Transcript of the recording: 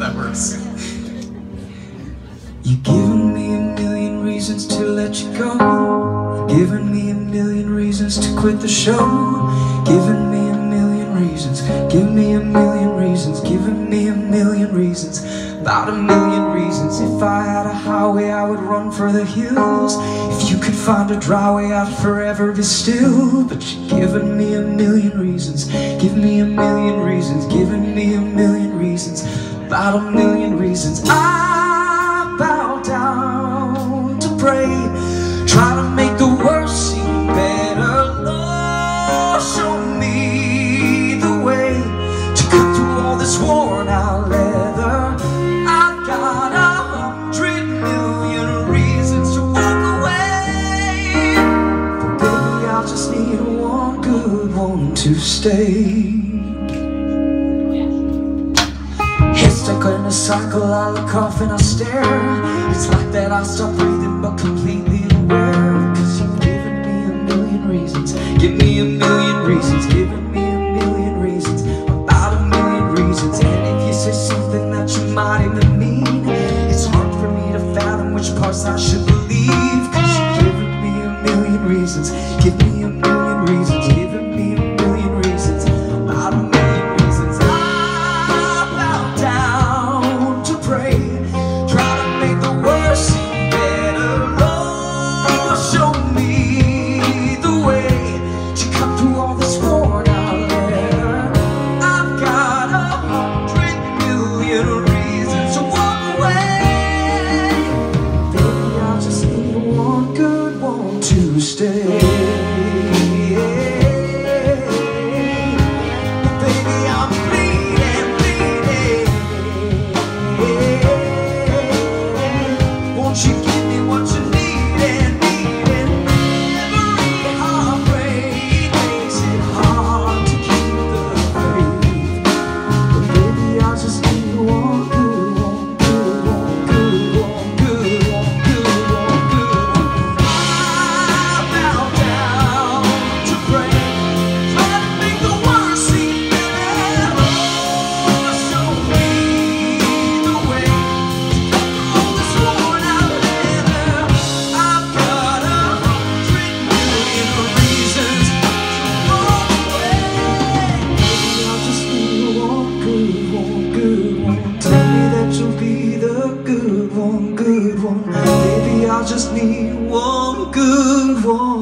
that works. You've given me a million reasons to let you go. Given me a million reasons to quit the show. Given me a million reasons. Give me a million reasons. Given me a million reasons. About a million reasons. If I had a highway, I would run for the hills. If you could find a dry way, I'd forever be still. But you've given me a million reasons. Give me a million reasons. Given me a million reasons. About a million reasons. I bow down to pray. Try to make the worst seem better. Lord, show me the way to cut through all this worn out leather. I've got 100 million reasons to walk away, but baby, I just need one good one to stay. Head stuck in a cycle, I look off and I stare. It's like that I stop breathing but completely aware. Cause you've given me a million reasons. Give me a million reasons. Given me a million reasons. About a million reasons. And if you say something that you might even mean, it's hard for me to fathom which parts I should believe. Cause you've given me a million reasons. Give me a million reasons. Given me a million reasons. About a million reasons. I bow down to pray. Try to make the worst seem better. Lord, show me the way to cut through all this worn out leather. I've got 100 million reasons to walk away. Baby, I just need one good one to stay. But baby, I'm bleeding, bleeding. Won't you give me what you need and need? And every heartbreak makes it hard to keep the faith. But baby, I just need one good one, good one, good one, good one, good one, good one. I bow down to pray. Try to make the worst seem better. Lord, show me the way to cut through all this worn out leather. I've got 100 million reasons to walk away. Baby, I just need one good one, good one. Tell me that you'll be the good one, good one. Baby, I just need one good one.